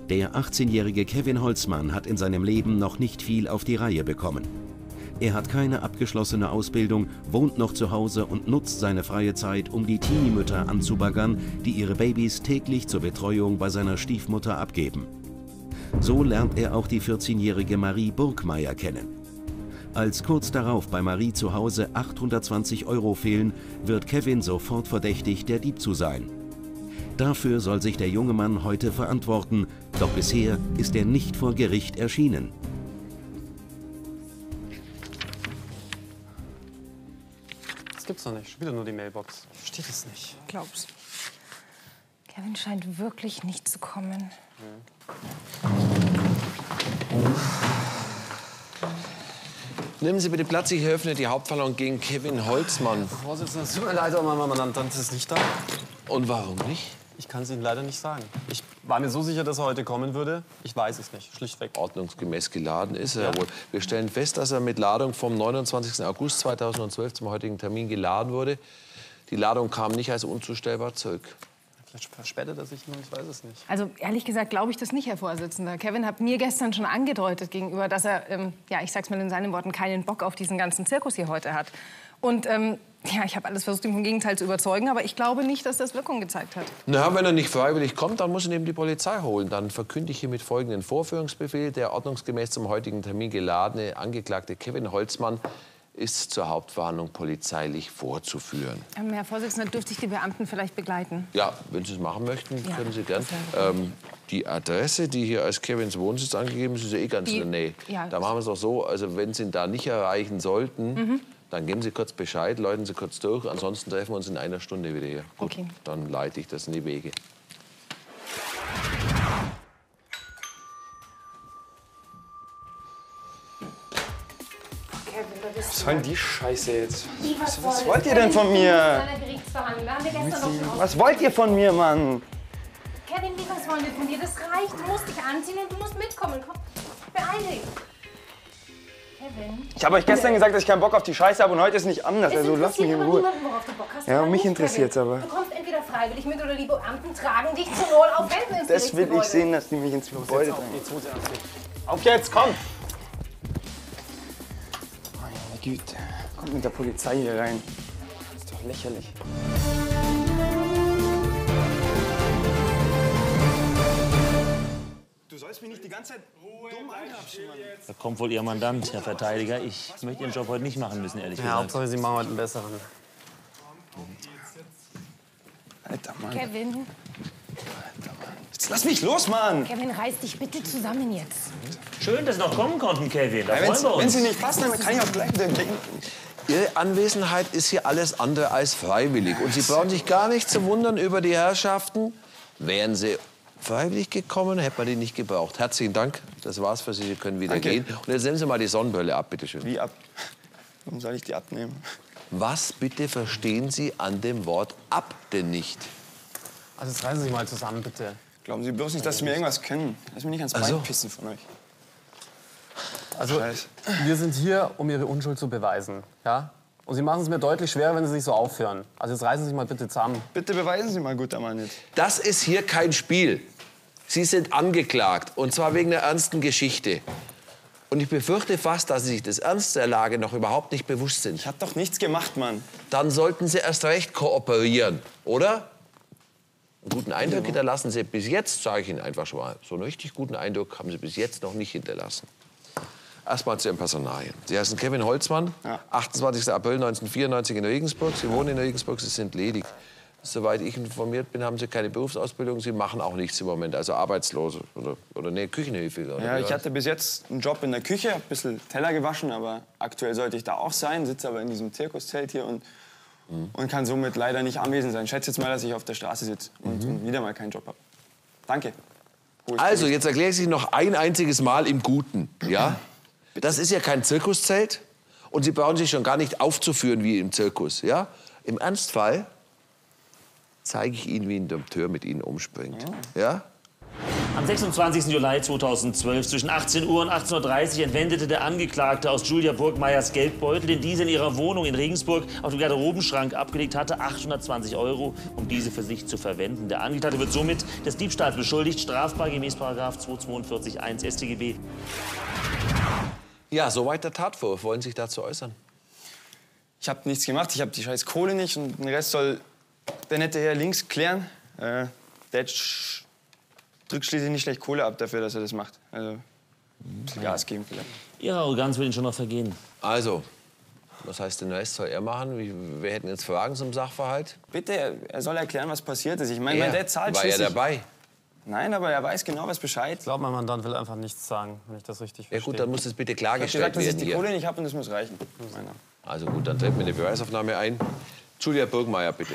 Der 18-jährige Kevin Holzmann hat in seinem Leben noch nicht viel auf die Reihe bekommen. Er hat keine abgeschlossene Ausbildung, wohnt noch zu Hause und nutzt seine freie Zeit, um die Teenie-Mütter anzubaggern, die ihre Babys täglich zur Betreuung bei seiner Stiefmutter abgeben. So lernt er auch die 14-jährige Marie Burgmeier kennen. Als kurz darauf bei Marie zu Hause 820 € fehlen, wird Kevin sofort verdächtig, der Dieb zu sein. Dafür soll sich der junge Mann heute verantworten, doch bisher ist er nicht vor Gericht erschienen. Das gibt's doch nicht. Schon wieder nur die Mailbox. Ich verstehe das nicht. Glaub's. Kevin scheint wirklich nicht zu kommen. Nehmen Sie bitte Platz, ich eröffne die Hauptverhandlung gegen Kevin Holzmann. Herr Vorsitzender, es tut mir leid, aber mein Mandant ist nicht da. Und warum nicht? Ich kann es Ihnen leider nicht sagen. Ich war mir so sicher, dass er heute kommen würde. Ich weiß es nicht, schlichtweg. Ordnungsgemäß geladen ist er wohl. Wir stellen fest, dass er mit Ladung vom 29. August 2012 zum heutigen Termin geladen wurde. Die Ladung kam nicht als unzustellbar zurück. Vielleicht verspätet er sich nur, ich weiß es nicht. Also ehrlich gesagt glaube ich das nicht, Herr Vorsitzender. Kevin hat mir gestern schon angedeutet gegenüber, dass er, ja, ich sag's mal in seinen Worten, keinen Bock auf diesen ganzen Zirkus hier heute hat. Und ja, ich habe alles versucht, ihn vom Gegenteil zu überzeugen, aber ich glaube nicht, dass das Wirkung gezeigt hat. Na, wenn er nicht freiwillig kommt, dann muss ihn eben die Polizei holen. Dann verkünde ich hiermit folgenden Vorführungsbefehl. Der ordnungsgemäß zum heutigen Termin geladene Angeklagte Kevin Holzmann ist zur Hauptverhandlung polizeilich vorzuführen. Herr Vorsitzender, dürfte ich die Beamten vielleicht begleiten? Ja, wenn Sie es machen möchten, Ja, können Sie gern. das Die Adresse, die hier als Kevins Wohnsitz angegeben ist, ist ja eh ganz in der Nähe. Ja, Da machen wir es doch so, also wenn Sie ihn da nicht erreichen sollten, dann geben Sie kurz Bescheid, läuten Sie kurz durch. Ansonsten treffen wir uns in einer Stunde wieder hier. Gut, Okay. dann leite ich das in die Wege. Was soll denn die Scheiße jetzt? Was wollt ihr denn von mir? Was wollt ihr von mir, Mann? Kevin, was wollen wir von dir? Das reicht. Du musst dich anziehen und du musst mitkommen. Komm, beeil dich. Kevin. Ich habe euch gestern gesagt, dass ich keinen Bock auf die Scheiße habe und heute ist nicht anders. Es Also lasst mich in interessiert Ruhe. aber niemanden, worauf du Bock hast. Ja, oder mich nicht, interessiert's Kevin. aber. Du kommst entweder freiwillig mit oder die Beamten tragen dich zur Not auf Wänden ins Das will ich Gerichtsgebäude. sehen, dass die mich ins Gebäude drängen. Jetzt holt sie ernst nicht. Auf jetzt, komm! Meine Güte. Kommt mit der Polizei hier rein. Das ist doch lächerlich. Du sollst mich nicht die ganze Zeit dumm angrapschen, Mann. Da kommt wohl Ihr Mandant, Herr Verteidiger. Ich möchte Ihren Job heute nicht machen müssen, ehrlich Ja, gesagt. Hauptsache, Sie machen heute einen besseren. Alter, Mann. Kevin, Jetzt lass mich los, Mann! Kevin, reiß dich bitte zusammen jetzt. Schön, dass Sie noch kommen konnten, Kevin. Da Ja, freuen wir uns. wenn sie nicht passt, dann kann ich auch gleich wieder gehen. Ihre Anwesenheit ist hier alles andere als freiwillig. Und Sie brauchen sich gar nicht zu wundern über die Herrschaften. Wären Sie freiwillig gekommen, hätte man die nicht gebraucht. Herzlichen Dank. Das war's für Sie. Sie können wieder Danke. gehen. Und jetzt nehmen Sie mal die Sonnenbrille ab, bitte schön. Wie ab? Warum soll ich die abnehmen? Was bitte verstehen Sie an dem Wort ab denn nicht? Also jetzt reißen Sie sich mal zusammen, bitte. Glauben Sie bloß nicht, dass Sie mir irgendwas können. Lass mich nicht ans Bein Also. pissen von euch. Also, Scheiße. wir sind hier, um Ihre Unschuld zu beweisen. Ja? Und Sie machen es mir deutlich schwerer, wenn Sie sich so aufhören. Also jetzt reißen Sie sich mal bitte zusammen. Bitte beweisen Sie mal, guter Mann, jetzt. Das ist hier kein Spiel. Sie sind angeklagt, und zwar wegen einer ernsten Geschichte. Und ich befürchte fast, dass Sie sich des Ernstes der Lage noch überhaupt nicht bewusst sind. Ich hab doch nichts gemacht, Mann. Dann sollten Sie erst recht kooperieren, oder? Einen guten Eindruck hinterlassen Sie bis jetzt, sage ich Ihnen einfach schon mal, so einen richtig guten Eindruck haben Sie bis jetzt noch nicht hinterlassen. Erstmal zu Ihren Personalien. Sie heißen Kevin Holzmann, Ja. 28. April 1994 in Regensburg. Sie wohnen in Regensburg, Sie sind ledig. Soweit ich informiert bin, haben Sie keine Berufsausbildung. Sie machen auch nichts im Moment, also Arbeitslose oder nee, Küchenhilfe. Oder Ja, wie ich hatte bis jetzt einen Job in der Küche, ein bisschen Teller gewaschen, aber aktuell sollte ich da auch sein, sitze aber in diesem Zirkuszelt hier und kann somit leider nicht anwesend sein. Schätze jetzt mal, dass ich auf der Straße sitze und wieder mal keinen Job habe. Danke. Hohes Also, Gericht. jetzt erkläre ich Sie noch ein einziges Mal im Guten. Ja? Das ist ja kein Zirkuszelt und Sie brauchen sich schon gar nicht aufzuführen wie im Zirkus. Ja? Im Ernstfall zeige ich Ihnen, wie ein Dompteur mit Ihnen umspringt. Ja? Am 26. Juli 2012 zwischen 18 Uhr und 18:30 Uhr entwendete der Angeklagte aus Julia Burgmeiers Geldbeutel, den diese in ihrer Wohnung in Regensburg auf dem Garderobenschrank abgelegt hatte, 820 €, um diese für sich zu verwenden. Der Angeklagte wird somit des Diebstahls beschuldigt, strafbar gemäß § 242 StGB. Ja, soweit der Tatvorwurf. Wollen Sie sich dazu äußern? Ich habe nichts gemacht, ich habe die scheiß Kohle nicht und den Rest soll der nette Herr links klären. Der drückt schließlich nicht schlecht Kohle ab dafür, dass er das macht. Also, ein bisschen Gas geben vielleicht. Ihre Arroganz wird Ihnen schon noch vergehen. Also, was heißt, den Rest soll er machen? Wir hätten jetzt Fragen zum Sachverhalt. Bitte, er soll erklären, was passiert ist. Ich meine, mein Dad zahlt war er schließlich... dabei? Nein, aber er weiß genau was Bescheid. Ich glaube, mein Mandant will einfach nichts sagen, wenn ich das richtig Ja verstehe. gut, dann muss es bitte Ich habe klargestellt gesagt, dass ich werden die hier. Kohle nicht habe und das muss reichen. Also gut, dann treten wir eine Beweisaufnahme ein. Julia Burgmeier, bitte.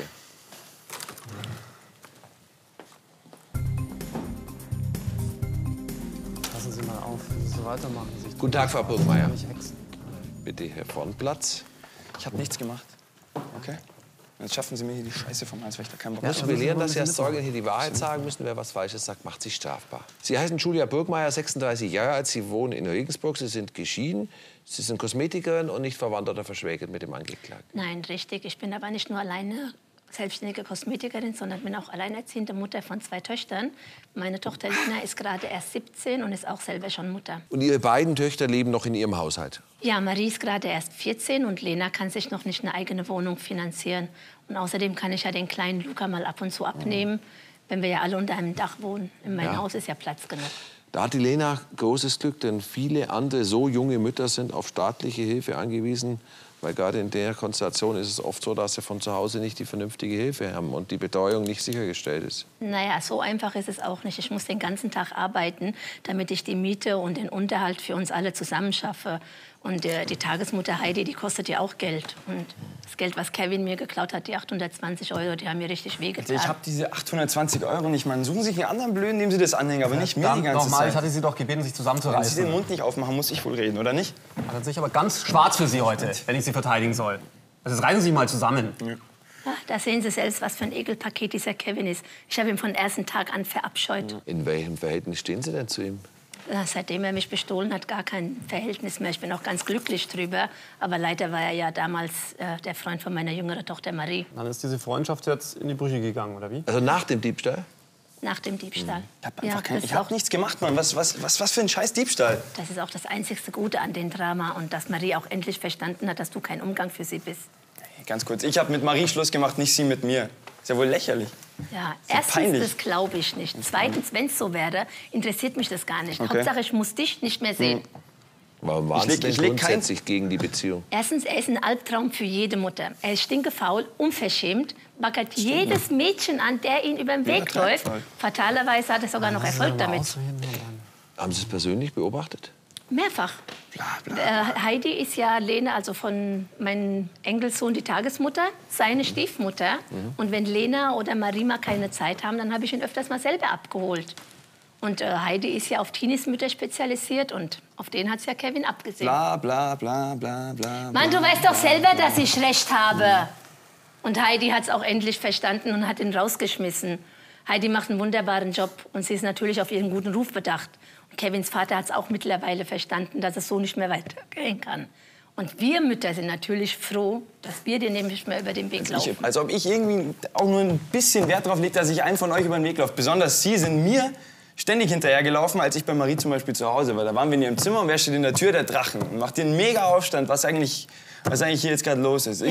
Passen Sie mal auf, wie Sie so weitermachen. Guten Tag, Frau Burgmeier. Nicht hexen. Bitte, Herr Vornplatz. Ich habe nichts gemacht. Okay? Jetzt schaffen Sie mir hier die Scheiße vom Hals, weil ich da keinen Bock Muss habe. wir lehren, dass Sie als Zeugin hier die Wahrheit sagen müssen. Wer was Falsches sagt, macht sich strafbar. Sie heißen Julia Burgmeier, 36 Jahre alt. Sie wohnen in Regensburg. Sie sind geschieden. Sie sind Kosmetikerin und nicht verwandt oder verschwägert mit dem Angeklagten. Nein, richtig. Ich bin aber nicht nur alleine selbstständige Kosmetikerin, sondern bin auch alleinerziehende Mutter von 2 Töchtern. Meine Tochter Lina ist gerade erst 17 und ist auch selber schon Mutter. Und Ihre beiden Töchter leben noch in Ihrem Haushalt? Ja, Marie ist gerade erst 14 und Lena kann sich noch nicht eine eigene Wohnung finanzieren. Und außerdem kann ich ja den kleinen Luca mal ab und zu abnehmen, wenn wir ja alle unter einem Dach wohnen. In meinem Haus ist ja Platz genug. Da hat die Lena großes Glück, denn viele andere so junge Mütter sind auf staatliche Hilfe angewiesen. Weil gerade in der Konstellation ist es oft so, dass sie von zu Hause nicht die vernünftige Hilfe haben und die Betreuung nicht sichergestellt ist. Naja, so einfach ist es auch nicht. Ich muss den ganzen Tag arbeiten, damit ich die Miete und den Unterhalt für uns alle zusammenschaffe. Und die Tagesmutter Heidi, die kostet ja auch Geld. Und das Geld, was Kevin mir geklaut hat, die 820 €, die haben mir richtig wehgetan. Ich habe diese 820 € nicht, Mann. Suchen Sie sich einen anderen Blöden, dem Sie das anhängen, aber nicht mir die ganze Nochmal, ich Zeit. hatte Sie doch gebeten, sich Wenn Sie zusammenzureißen. den Mund nicht aufmachen, muss ich wohl reden, oder nicht? Dann sehe ich aber ganz schwarz für Sie heute, wenn ich Sie verteidigen soll. Also jetzt reißen Sie sich mal zusammen. Ja, da sehen Sie selbst, was für ein Ekelpaket dieser Kevin ist. Ich habe ihn von ersten Tag an verabscheut. In welchem Verhältnis stehen Sie denn zu ihm? Ja, seitdem er mich bestohlen hat, gar kein Verhältnis mehr. Ich bin auch ganz glücklich drüber. Aber leider war er ja damals der Freund von meiner jüngeren Tochter Marie. Dann ist diese Freundschaft jetzt in die Brüche gegangen, oder wie? Also nach dem Diebstahl? Nach dem Diebstahl. Ich habe nichts gemacht, Mann. Was für ein scheiß Diebstahl. Das ist auch das einzigste Gute an dem Drama. Und dass Marie auch endlich verstanden hat, dass du kein Umgang für sie bist. Ganz kurz, ich habe mit Marie Schluss gemacht, nicht sie mit mir. Ist ja wohl lächerlich. Ja, ja erstens, peinlich. das glaube ich nicht. Zweitens, wenn es so wäre, interessiert mich das gar nicht. Okay. Hauptsache, ich muss dich nicht mehr sehen. Warum waren Sie denn grundsätzlich gegen die Beziehung? Erstens, er ist ein Albtraum für jede Mutter. Er ist stinkefaul, unverschämt, baggert jedes Mädchen an, der ihn über den Weg läuft. Fatalerweise hat er sogar noch Erfolg damit. Haben Sie es persönlich beobachtet? Mehrfach. Heidi ist ja Lena, also von meinem Enkelsohn, die Tagesmutter, seine Stiefmutter. Und wenn Lena oder Marima keine Zeit haben, dann habe ich ihn öfters mal selber abgeholt. Und Heidi ist ja auf Teenies Mütter spezialisiert und auf den hat es ja Kevin abgesehen. Bla, bla, bla, bla, bla. Mann, du weißt doch selber, dass ich recht habe. Und Heidi hat es auch endlich verstanden und hat ihn rausgeschmissen. Heidi macht einen wunderbaren Job und sie ist natürlich auf ihren guten Ruf bedacht. Und Kevins Vater hat es auch mittlerweile verstanden, dass es so nicht mehr weitergehen kann. Und wir Mütter sind natürlich froh, dass wir dir nämlich mehr über den Weg laufen. Als ob ich irgendwie auch nur ein bisschen Wert darauf lege, dass ich einen von euch über den Weg laufe. Besonders Sie sind mir ständig hinterhergelaufen, als ich bei Marie zum Beispiel zu Hause war. Da waren wir in ihrem Zimmer und wer steht in der Tür? Der Drachen. Und macht den mega Aufstand, was eigentlich hier jetzt gerade los ist.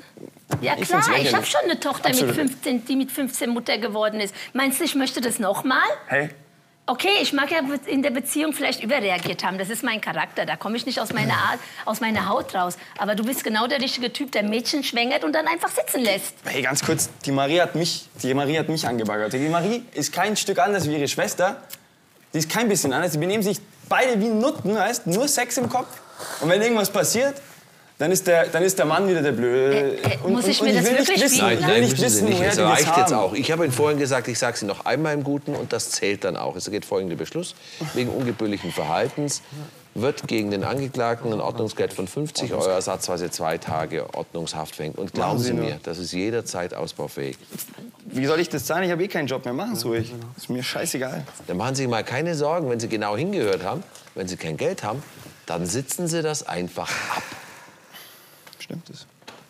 Ja klar, ich habe schon eine Tochter mit 15, die mit 15 Mutter geworden ist. Meinst du, ich möchte das noch mal? Hey. Okay, ich mag ja in der Beziehung vielleicht überreagiert haben. Das ist mein Charakter. Da komme ich nicht aus meiner Haut raus. Aber du bist genau der richtige Typ, der Mädchen schwängert und dann einfach sitzen lässt. Hey, ganz kurz, die Marie hat mich angebaggert. Die Marie ist kein Stück anders wie ihre Schwester. Die ist kein bisschen anders. Die benehmen sich beide wie Nutten, heißt nur Sex im Kopf. Und wenn irgendwas passiert, dann ist der Mann wieder der Blöde. Muss ich mir das wirklich wissen? spielen? Nein, müssen Sie nicht. Es reicht jetzt haben. auch. Ich habe Ihnen vorhin gesagt, ich sage Sie noch einmal im Guten und das zählt dann auch. Es geht folgender Beschluss. Wegen ungebührlichen Verhaltens wird gegen den Angeklagten ein Ordnungsgeld von 50 € ersatzweise 2 Tage Ordnungshaft verhängt. Und glauben Sie mir, das ist jederzeit ausbaufähig. wie soll ich das zahlen? Ich habe eh keinen Job mehr. Machen Sie ruhig. Ist mir scheißegal. Dann machen Sie sich mal keine Sorgen, wenn Sie genau hingehört haben. Wenn Sie kein Geld haben, dann sitzen Sie das einfach ab. Stimmt das?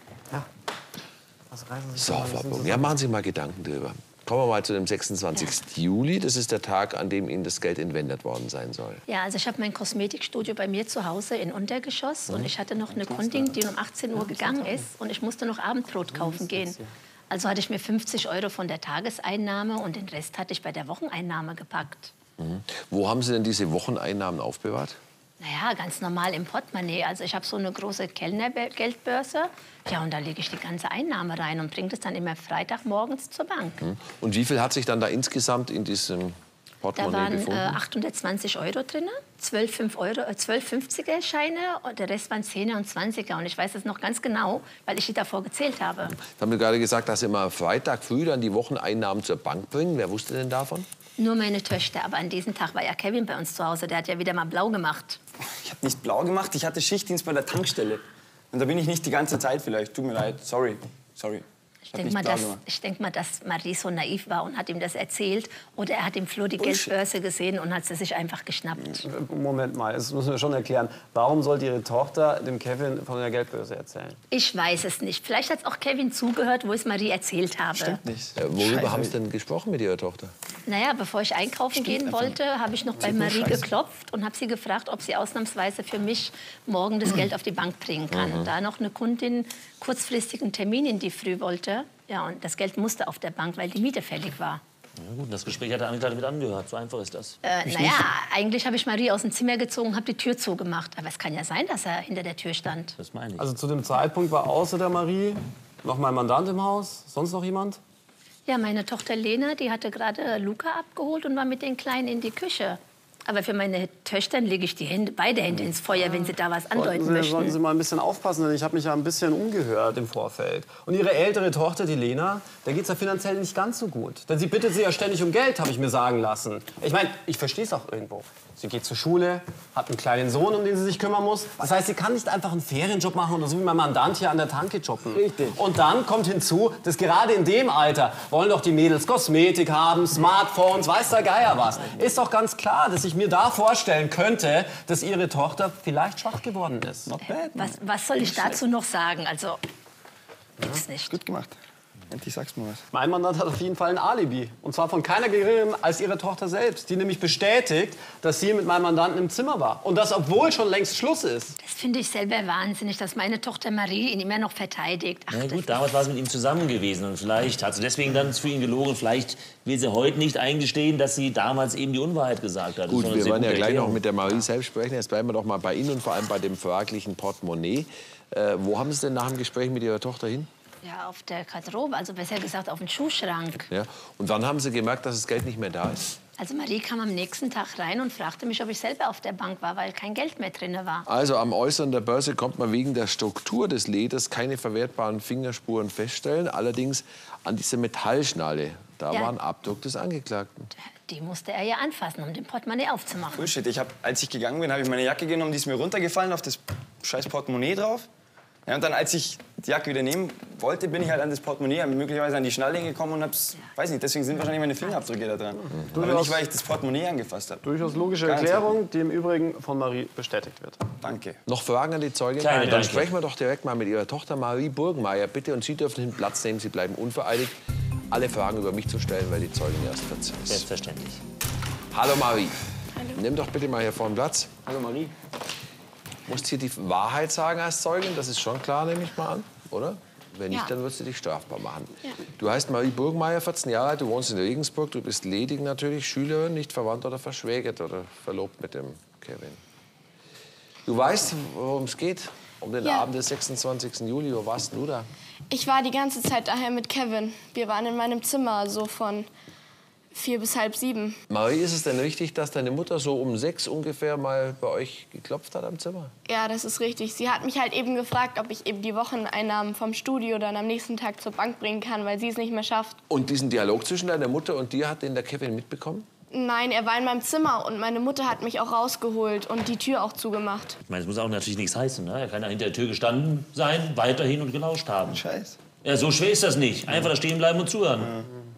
So, Frau Burg, ja, machen Sie sich mal Gedanken drüber. Kommen wir mal zu dem 26. Juli. Das ist der Tag, an dem Ihnen das Geld entwendet worden sein soll. Ja, also ich habe mein Kosmetikstudio bei mir zu Hause in Untergeschoss. Und ich hatte noch eine Kundin, die um 18 Uhr gegangen ist. Und ich musste noch Abendbrot kaufen gehen. Also hatte ich mir 50 € von der Tageseinnahme und den Rest hatte ich bei der Wocheneinnahme gepackt. Wo haben Sie denn diese Wocheneinnahmen aufbewahrt? Naja, ganz normal im Portemonnaie. Also ich habe so eine große Kellnergeldbörse. Ja, und da lege ich die ganze Einnahme rein und bringe das dann immer Freitagmorgens zur Bank. Und wie viel hat sich dann da insgesamt in diesem Da Portemonnaie waren gefunden? 820 € drin, 12 50er-Scheine und der Rest waren 10er und 20er. Und ich weiß es noch ganz genau, weil ich die davor gezählt habe. Sie haben mir gerade gesagt, dass Sie immer Freitag früh dann die Wocheneinnahmen zur Bank bringen. Wer wusste denn davon? Nur meine Töchter. Aber an diesem Tag war ja Kevin bei uns zu Hause. Der hat ja wieder mal blau gemacht. Ich habe nicht blau gemacht. Ich hatte Schichtdienst bei der Tankstelle. Und da bin ich nicht die ganze Zeit vielleicht. Tut mir leid. Sorry. Ich denke mal, dass Marie so naiv war und hat ihm das erzählt. Oder er hat im Flur die Geldbörse gesehen und hat sie sich einfach geschnappt. Moment mal, das müssen wir schon erklären. Warum sollte Ihre Tochter dem Kevin von der Geldbörse erzählen? Ich weiß es nicht. Vielleicht hat auch Kevin zugehört, wo ich es Marie erzählt habe. Stimmt nicht. Worüber haben Sie denn gesprochen mit Ihrer Tochter? Naja, bevor ich einkaufen gehen wollte, habe ich noch bei Marie geklopft und habe sie gefragt, ob sie ausnahmsweise für mich morgen das Geld auf die Bank bringen kann. Und da noch eine Kundin kurzfristig einen Termin in die Früh wollte, ja, und das Geld musste auf der Bank, weil die Miete fällig war. Ja, gut, das Gespräch hat der Angeklagte mit angehört. So einfach ist das. Naja, eigentlich habe ich Marie aus dem Zimmer gezogen und habe die Tür zugemacht. Aber es kann ja sein, dass er hinter der Tür stand. Das meine ich. Also zu dem Zeitpunkt war außer der Marie noch mein Mandant im Haus? Sonst noch jemand? Ja, meine Tochter Lena, die hatte gerade Luca abgeholt und war mit den Kleinen in die Küche. Aber für meine Töchter lege ich beide Hände ins Feuer, wenn sie da was andeuten möchten. Sollten Sie mal ein bisschen aufpassen, denn ich habe mich ja ein bisschen umgehört im Vorfeld. Und Ihre ältere Tochter, die Lena, der geht es ja finanziell nicht ganz so gut. Denn sie bittet sie ja ständig um Geld, habe ich mir sagen lassen. Ich meine, ich verstehe es auch irgendwo. Sie geht zur Schule, hat einen kleinen Sohn, um den sie sich kümmern muss. Das heißt, sie kann nicht einfach einen Ferienjob machen oder so wie mein Mandant hier an der Tanke jobben. Richtig. Und dann kommt hinzu, dass gerade in dem Alter wollen doch die Mädels Kosmetik haben, Smartphones, weiß der Geier was. Ist doch ganz klar, dass ich mir da vorstellen könnte, dass Ihre Tochter vielleicht schwach geworden ist. Was soll ich dazu noch sagen? Also, gibt's nicht. Gut gemacht. Endlich sagst du mal was. Mein Mandant hat auf jeden Fall ein Alibi. Und zwar von keiner geringeren als ihre Tochter selbst, die nämlich bestätigt, dass sie mit meinem Mandanten im Zimmer war. Und das, obwohl schon längst Schluss ist. Das finde ich selber wahnsinnig, dass meine Tochter Marie ihn immer noch verteidigt. Ach, Na gut, damals war sie mit ihm zusammen gewesen und vielleicht hat sie deswegen dann für ihn gelogen. Vielleicht will sie heute nicht eingestehen, dass sie damals eben die Unwahrheit gesagt hat. Gut, Das ist wir eine wollen ja sehr gute gleich noch Erklärung. mit der Marie selbst sprechen. Jetzt bleiben wir doch mal bei Ihnen und vor allem bei dem fraglichen Portemonnaie. Wo haben Sie denn nach dem Gespräch mit Ihrer Tochter hin? Ja, auf der Garderobe, also besser gesagt auf den Schuhschrank. Ja. Und wann haben Sie gemerkt, dass das Geld nicht mehr da ist? Also Marie kam am nächsten Tag rein und fragte mich, ob ich selber auf der Bank war, weil kein Geld mehr drin war. Also am Äußeren der Börse konnte man wegen der Struktur des Leders keine verwertbaren Fingerspuren feststellen. Allerdings an dieser Metallschnalle, da Ja. war ein Abdruck des Angeklagten. Die musste er ja anfassen, um den Portemonnaie aufzumachen. Bullshit. Als ich gegangen bin, habe ich meine Jacke genommen, die ist mir runtergefallen, auf das scheiß Portemonnaie drauf. Ja, und dann, als ich die Jacke wieder nehmen wollte, bin ich halt an das Portemonnaie, möglicherweise an die Schnalle gekommen und hab's, weiß nicht, deswegen sind wahrscheinlich meine Fingerabdrücke da dran. Aber nicht, weil ich das Portemonnaie angefasst habe. Durchaus logische Garantiert. Erklärung, die im Übrigen von Marie bestätigt wird. Danke. Noch Fragen an die Zeugin? Keine, Dann danke. sprechen wir doch direkt mal mit Ihrer Tochter Marie Burgmeier, bitte. Und Sie dürfen den Platz nehmen, Sie bleiben unvereidigt, alle Fragen über mich zu stellen, weil die Zeugin erst 14 ist. Selbstverständlich. Hallo Marie. Nimm doch bitte mal hier vorne Platz. Hallo Marie. Musst hier die Wahrheit sagen als Zeugin, das ist schon klar, nehme ich mal an, oder? Wenn nicht, Ja. dann wirst du dich strafbar machen. Du heißt Marie Burgmeier, 14 Jahre alt, du wohnst in Regensburg, du bist ledig natürlich, Schülerin, nicht verwandt oder verschwägert oder verlobt mit dem Kevin. Du weißt, worum es geht? Um den Ja. Abend des 26. Juli, wo warst du da? Ich war die ganze Zeit daher mit Kevin. Wir waren in meinem Zimmer, so von 4 bis halb 7. Marie, ist es denn richtig, dass deine Mutter so um 6 ungefähr mal bei euch geklopft hat am Zimmer? Ja, das ist richtig. Sie hat mich halt eben gefragt, ob ich eben die Wocheneinnahmen vom Studio dann am nächsten Tag zur Bank bringen kann, weil sie es nicht mehr schafft. Und diesen Dialog zwischen deiner Mutter und dir, hat den der Kevin mitbekommen? Nein, er war in meinem Zimmer und meine Mutter hat mich auch rausgeholt und die Tür auch zugemacht. Ich meine, das muss auch natürlich nichts heißen. Ne? Er kann ja hinter der Tür gestanden sein, weiterhin und gelauscht haben. Scheiß. Ja, so schwer ist das nicht. Einfach da stehen bleiben und zuhören.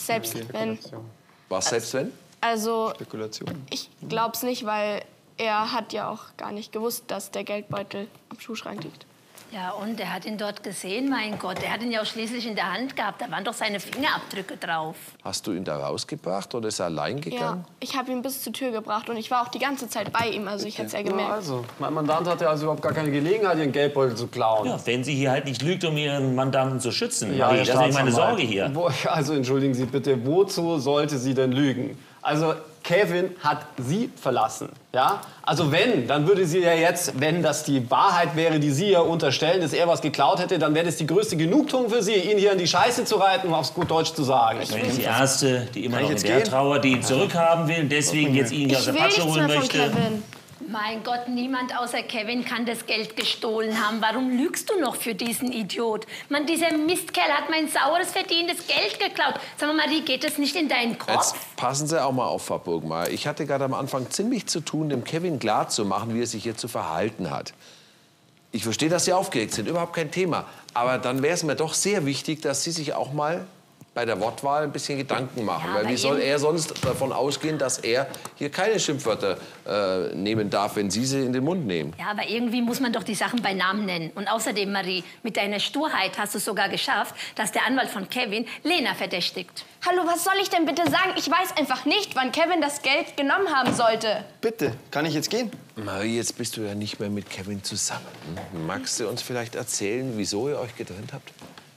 Selbst wenn. Was selbst wenn? Also, Spekulation. ich glaub's nicht, weil er hat ja auch gar nicht gewusst, dass der Geldbeutel am Schuhschrank liegt. Ja, und er hat ihn dort gesehen, mein Gott. Er hat ihn ja auch schließlich in der Hand gehabt. Da waren doch seine Fingerabdrücke drauf. Hast du ihn da rausgebracht oder ist er allein Ja, gegangen? ich habe ihn bis zur Tür gebracht und ich war auch die ganze Zeit bei ihm, also ich hätte es ja gemerkt. Ja, also, mein Mandant hatte also überhaupt gar keine Gelegenheit, ihren Geldbeutel zu klauen. Ja, wenn sie hier halt nicht lügt, um ihren Mandanten zu schützen. Ja, Marie, Herr das ist nämlich meine Staatsanwalt. Sorge hier. Also entschuldigen Sie bitte, wozu sollte sie denn lügen? Also Kevin hat sie verlassen, ja? Also wenn, dann würde sie ja jetzt, wenn das die Wahrheit wäre, die Sie ja unterstellen, dass er was geklaut hätte, dann wäre das die größte Genugtuung für Sie, ihn hier in die Scheiße zu reiten, um aufs gut Deutsch zu sagen. Ich bin die Erste, die immer noch in jetzt der gehen? Trauer, die ihn zurückhaben will, deswegen jetzt ihn hier aus Ich der will Patsche nichts holen mehr von möchte. Kevin. Mein Gott, niemand außer Kevin kann das Geld gestohlen haben. Warum lügst du noch für diesen Idiot? Mann, dieser Mistkerl hat mein saures, verdientes Geld geklaut. Sag mal, Marie, geht das nicht in deinen Kopf? Jetzt passen Sie auch mal auf, Frau Burgmeier. Ich hatte gerade am Anfang ziemlich zu tun, dem Kevin klarzumachen, wie er sich hier zu verhalten hat. Ich verstehe, dass Sie aufgeregt sind, überhaupt kein Thema. Aber dann wäre es mir doch sehr wichtig, dass Sie sich auch mal bei der Wortwahl ein bisschen Gedanken machen. Ja, Weil aber wie soll eben- er sonst davon ausgehen, dass er hier keine Schimpfwörter nehmen darf, wenn Sie sie in den Mund nehmen? Ja, aber irgendwie muss man doch die Sachen bei Namen nennen. Und außerdem, Marie, mit deiner Sturheit hast du es sogar geschafft, dass der Anwalt von Kevin Lena verdächtigt. Hallo, was soll ich denn bitte sagen? Ich weiß einfach nicht, wann Kevin das Geld genommen haben sollte. Bitte, kann ich jetzt gehen? Marie, jetzt bist du ja nicht mehr mit Kevin zusammen. Magst du uns vielleicht erzählen, wieso ihr euch getrennt habt?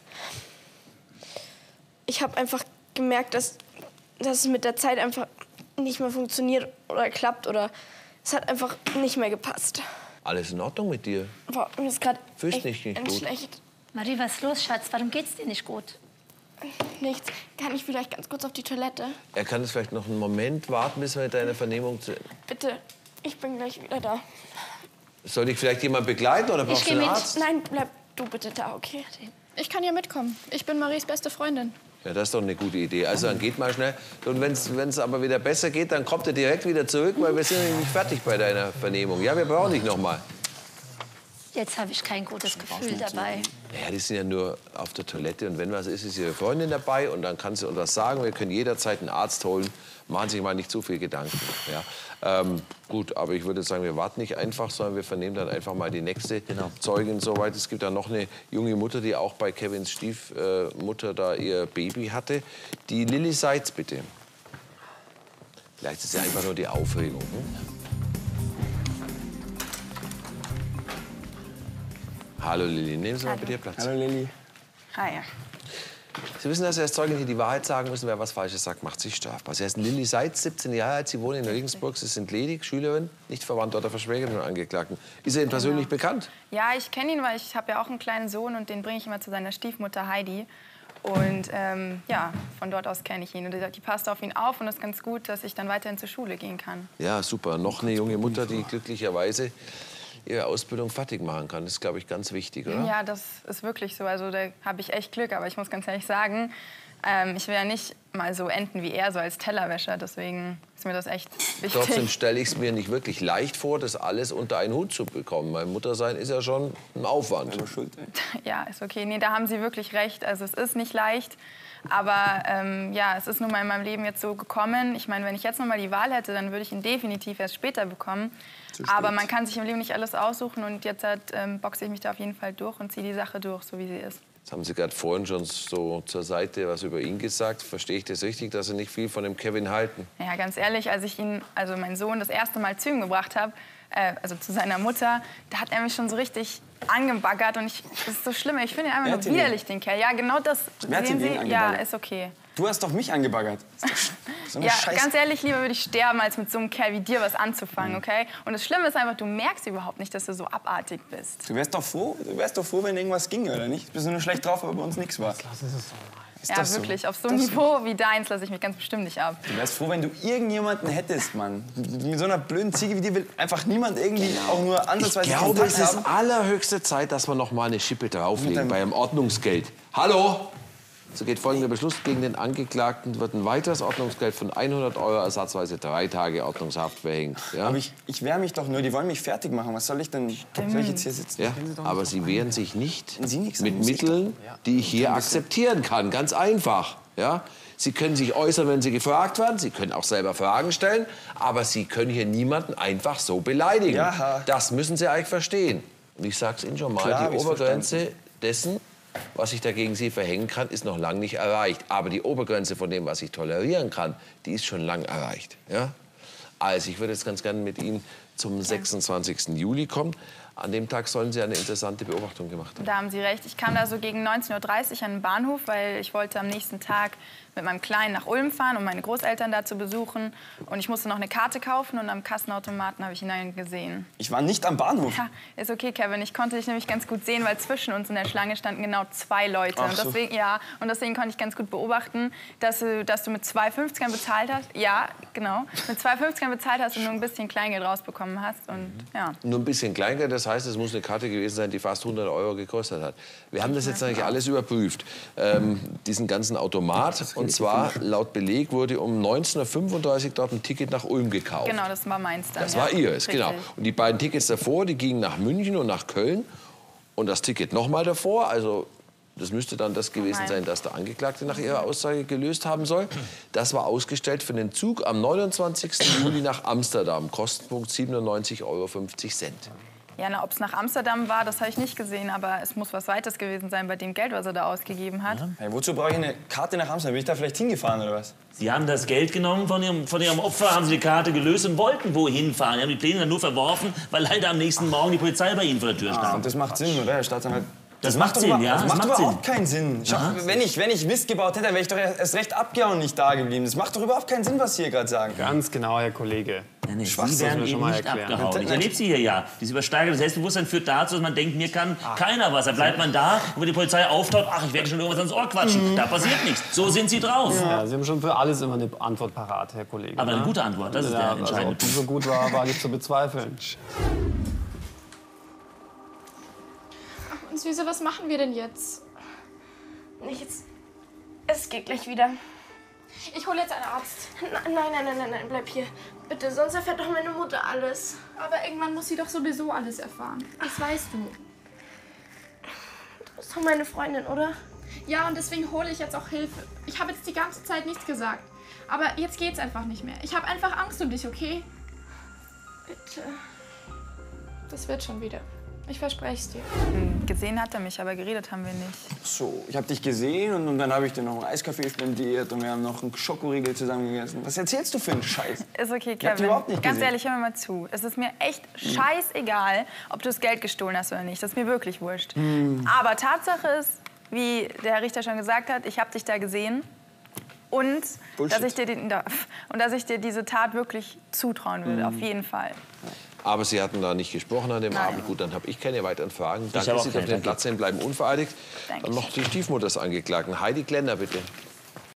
Ich habe einfach gemerkt, dass es mit der Zeit einfach nicht mehr funktioniert oder klappt oder es hat einfach nicht mehr gepasst. Alles in Ordnung mit dir? Boah, mir ist gerade Fühlst dich nicht gut? schlecht. Marie, was ist los, Schatz? Warum geht's dir nicht gut? Nichts. Kann ich vielleicht ganz kurz auf die Toilette? Er kann es vielleicht noch einen Moment warten, bis wir mit deiner Vernehmung zu... Bitte, ich bin gleich wieder da. Soll dich vielleicht jemand begleiten oder brauchst du geh einen mit. Arzt? Nein, bleib du bitte da, okay? Ich kann ja mitkommen. Ich bin Maries beste Freundin. Ja, das ist doch eine gute Idee. Also dann geht mal schnell. Und wenn es aber wieder besser geht, dann kommt er direkt wieder zurück, weil wir sind ja nicht fertig bei deiner Vernehmung. Ja, wir brauchen dich noch mal. Jetzt habe ich kein gutes Gefühl dabei. Ja, die sind ja nur auf der Toilette und wenn was ist, ist ihre Freundin dabei und dann kann sie uns was sagen. Wir können jederzeit einen Arzt holen. Machen sich mal nicht zu viel Gedanken. Ja. Gut, aber ich würde sagen, wir warten nicht einfach, sondern wir vernehmen dann einfach mal die nächste Zeugin soweit. Es gibt da noch eine junge Mutter, die auch bei Kevins Stiefmutter da ihr Baby hatte. Die Lilly Seitz, bitte. Vielleicht ist es ja einfach nur die Aufregung. Hallo Lilly, nehmen Sie mal bitte Platz. Hallo Lilly. Ah ja. Sie wissen, dass Sie als Zeugin hier die Wahrheit sagen müssen. Wer was Falsches sagt, macht sich strafbar. Sie heißen Lilly Seitz, 17 Jahre alt. Sie wohnen in Regensburg. Sie sind ledig, Schülerin, nicht verwandt oder verschwägert mit dem Angeklagten. Ist er Ihnen persönlich bekannt? Ja, ich kenne ihn, weil ich habe ja auch einen kleinen Sohn und den bringe ich immer zu seiner Stiefmutter Heidi. Und ja, von dort aus kenne ich ihn. Und die passt auf ihn auf und es ist ganz gut, dass ich dann weiterhin zur Schule gehen kann. Ja, super. Noch eine junge Mutter, die glücklicherweise ihre Ausbildung fertig machen kann. Das ist, glaube ich, ganz wichtig, oder? Ja, das ist wirklich so. Also da habe ich echt Glück. Aber ich muss ganz ehrlich sagen, ich will ja nicht mal so enden wie er, so als Tellerwäscher. Deswegen ist mir das echt wichtig. Trotzdem stelle ich es mir nicht wirklich leicht vor, das alles unter einen Hut zu bekommen. Mein Muttersein ist ja schon ein Aufwand. Ja, ist okay. Nee, da haben Sie wirklich recht. Also es ist nicht leicht. Aber ja, es ist nun mal in meinem Leben jetzt so gekommen. Ich meine, wenn ich jetzt noch mal die Wahl hätte, dann würde ich ihn definitiv erst später bekommen. Aber man kann sich im Leben nicht alles aussuchen. Und jetzt boxe ich mich da auf jeden Fall durch und ziehe die Sache durch, so wie sie ist. Das haben Sie gerade vorhin schon so zur Seite was über ihn gesagt. Verstehe ich das richtig, dass Sie nicht viel von dem Kevin halten? Ja, ganz ehrlich, als ich ihn, also meinen Sohn, das erste Mal zu ihm gebracht habe, also zu seiner Mutter, da hat er mich schon so richtig angebaggert. Und das ist so schlimm. Ich finde ihn einfach nur widerlich, den Kerl. Ja, genau das. Wer hat Sehen ihn Sie? Ja, angebaggert? ist okay. Du hast doch mich angebaggert. So eine Ja, Scheiße. ganz ehrlich, lieber würde ich sterben, als mit so einem Kerl wie dir was anzufangen, okay? Und das Schlimme ist einfach, du merkst überhaupt nicht, dass du so abartig bist. Du wärst doch froh, wenn irgendwas ging, oder nicht? Bist du nur schlecht drauf, aber bei uns nichts war. Lassen Sie es doch mal. Ist Ja, das so? wirklich. Auf so einem Niveau wie deins lasse ich mich ganz bestimmt nicht ab. Du wärst froh, wenn du irgendjemanden hättest, Mann. Mit so einer blöden Ziege wie dir will einfach niemand irgendwie auch nur ansatzweise Ich glaube, Kontakt es ist haben. allerhöchste Zeit, dass wir noch mal eine Schippe drauflegen Mit dem- bei einem Ordnungsgeld. Hallo? So geht folgender Beschluss. Gegen den Angeklagten wird ein weiteres Ordnungsgeld von 100 € ersatzweise 3 Tage Ordnungshaft verhängt. Ja? Aber ich wehre mich doch nur, die wollen mich fertig machen. Was soll ich denn? Soll ich jetzt hier sitzen? Ja, aber Sie wehren sich nicht Sie nichts mit sagen, muss ich Mitteln, die ich hier akzeptieren kann. Ganz einfach. Ja? Sie können sich äußern, wenn Sie gefragt werden. Sie können auch selber Fragen stellen. Aber Sie können hier niemanden einfach so beleidigen. Ja. Das müssen Sie eigentlich verstehen. Und ich sage es Ihnen schon mal, Klar, die Obergrenze dessen, was ich dagegen Sie verhängen kann, ist noch lange nicht erreicht. Aber die Obergrenze von dem, was ich tolerieren kann, die ist schon lang erreicht. Ja? Also ich würde jetzt ganz gerne mit Ihnen zum 26. Juli kommen. An dem Tag sollen Sie eine interessante Beobachtung gemacht haben. Da haben Sie recht. Ich kam da so gegen 19:30 Uhr an den Bahnhof, weil ich wollte am nächsten Tag mit meinem Kleinen nach Ulm fahren, um meine Großeltern da zu besuchen. Und ich musste noch eine Karte kaufen und am Kassenautomaten habe ich ihn dann gesehen. Ich war nicht am Bahnhof. Ja, ist okay, Kevin. Ich konnte dich nämlich ganz gut sehen, weil zwischen uns in der Schlange standen genau 2 Leute. Ach Und so. deswegen, ja, und deswegen konnte ich ganz gut beobachten, dass du mit 2,50ern bezahlt hast. Ja, genau. Mit 2,50ern bezahlt hast und nur ein bisschen Kleingeld rausbekommen hast. Und, ja. Nur ein bisschen Kleingeld, das heißt, es muss eine Karte gewesen sein, die fast 100 € gekostet hat. Wir haben das jetzt eigentlich alles überprüft, diesen ganzen Automat. Und zwar, laut Beleg, wurde um 19:35 Uhr dort ein Ticket nach Ulm gekauft. Genau, das war meins dann. Das ja. war Ihres, Richtig. genau. Und die beiden Tickets davor, die gingen nach München und nach Köln. Und das Ticket nochmal davor, also das müsste dann das gewesen sein, das der Angeklagte nach ihrer Aussage gelöst haben soll. Das war ausgestellt für den Zug am 29. Juli nach Amsterdam. Kostenpunkt 97,50 €. Ja, na, ob es nach Amsterdam war, das habe ich nicht gesehen. Aber es muss was Weites gewesen sein bei dem Geld, was er da ausgegeben hat. Hey, wozu brauche ich eine Karte nach Amsterdam? Bin ich da vielleicht hingefahren oder was? Sie haben das Geld genommen von Ihrem Opfer, haben Sie die Karte gelöst und wollten wohin fahren. Sie haben die Pläne dann nur verworfen, weil leider am nächsten Morgen die Polizei bei Ihnen vor der Tür stand. Und das macht Sinn, oder, Herr Staatsanwalt? Das macht Sinn, ja. Das macht überhaupt keinen Sinn. Wenn ich Mist gebaut hätte, wäre ich doch erst recht abgehauen und nicht da geblieben. Das macht doch überhaupt keinen Sinn, was Sie hier gerade sagen. Ganz genau, Herr Kollege. Nee, Sie Schwachsinn, werden wir schon eben mal nicht erklären. abgehauen. Ich erlebe Sie hier ja. Dieses übersteigerte Selbstbewusstsein führt dazu, dass man denkt, mir kann keiner was. Dann bleibt man da und wenn die Polizei auftaucht, ach, ich werde schon irgendwas ans Ohr quatschen. Da passiert nichts. So sind Sie drauf. Ja, Sie haben schon für alles immer eine Antwort parat, Herr Kollege. Aber eine gute Antwort, das ist der entscheidende also, ob die so gut war, war nicht zu bezweifeln. Und Süße, was machen wir denn jetzt? Nichts. Es geht gleich wieder. Ich hole jetzt einen Arzt. Nein, bleib hier. Bitte, sonst erfährt doch meine Mutter alles. Aber irgendwann muss sie doch sowieso alles erfahren. Das weißt du. Du bist doch meine Freundin, oder? Ja, und deswegen hole ich jetzt auch Hilfe. Ich habe jetzt die ganze Zeit nichts gesagt. Aber jetzt geht's einfach nicht mehr. Ich habe einfach Angst um dich, okay? Bitte. Das wird schon wieder. Ich verspreche es dir. Gesehen hat er mich, aber geredet haben wir nicht. So, ich habe dich gesehen und dann habe ich dir noch einen Eiskaffee spendiert und wir haben noch einen Schokoriegel zusammen gegessen. Was erzählst du für einen Scheiß? Ist okay, Ich hab dich Kevin. überhaupt nicht Ganz gesehen. ehrlich, hör mir mal zu. Es ist mir echt scheißegal, ob du das Geld gestohlen hast oder nicht. Das ist mir wirklich wurscht. Aber Tatsache ist, wie der Herr Richter schon gesagt hat, ich habe dich da gesehen. Und dass ich dir diese Tat wirklich zutrauen würde, auf jeden Fall. Aber Sie hatten da nicht gesprochen an dem Nein. Abend. Gut, dann habe ich keine weiteren Fragen. habe Danke, auch Sie keine, dürfen den danke. Platz nehmen, bleiben unvereidigt. Danke. Dann noch die Stiefmutter des Angeklagten. Heidi Klender, bitte.